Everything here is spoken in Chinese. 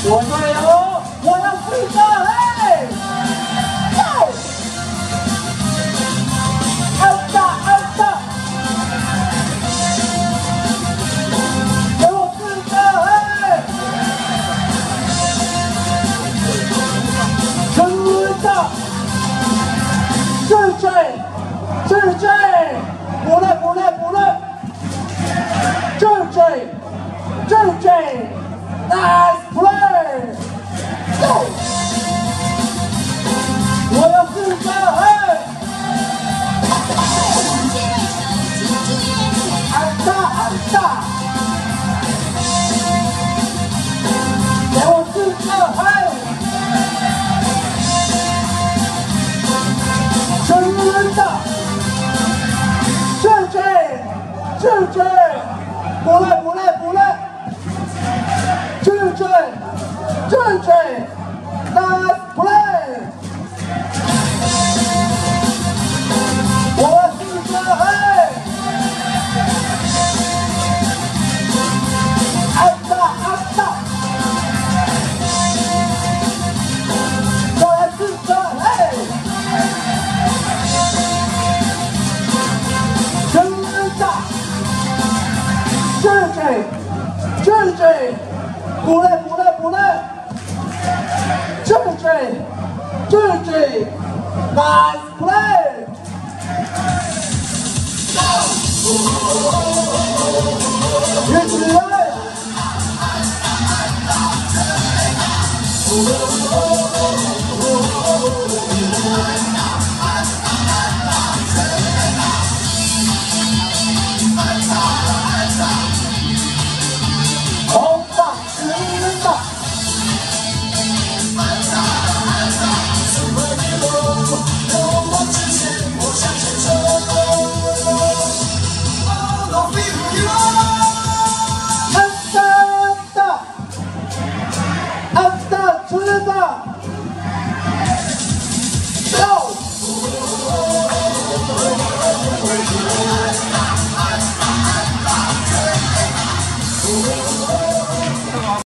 我队友，我要4个，嘿！走！安打，安打！给我4个，嘿！真的！智追，不累！智追 ，nice play！ Go！ 我要4个，嘿！安打！给我4个，嘿！真的！智追，不累！智追 ，nice play！ 我要4个，嘿！安打！我要4个，嘿！真的！智追，不累！智追 ，nice play！ 一起来！